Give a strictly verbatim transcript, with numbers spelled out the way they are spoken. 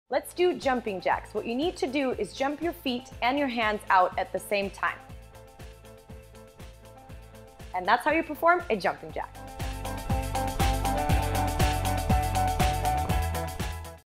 Let's do jumping jacks. What you need to do is jump your feet and your hands out at the same time. And that's how you perform a jumping jack.